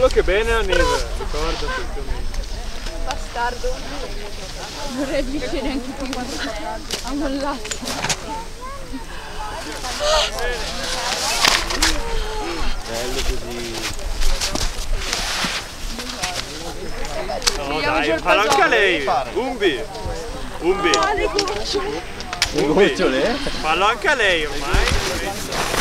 Cavolo che bene la neve, ricordati. Bastardo. Non reagisce neanche più. Ha mollato. Bello così. No Sì, dai, fallo anche a lei. Umbi. Umbi. Le gocciole. Umbi. Fallo anche a lei ormai.